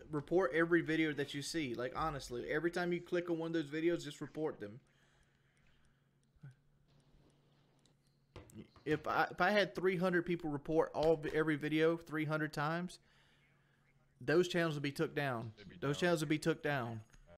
report every video that you see. Like, honestly, every time you click on one of those videos, just report them. If I had 300 people report every video 300 times, those channels would be took down. Those channels would be took down.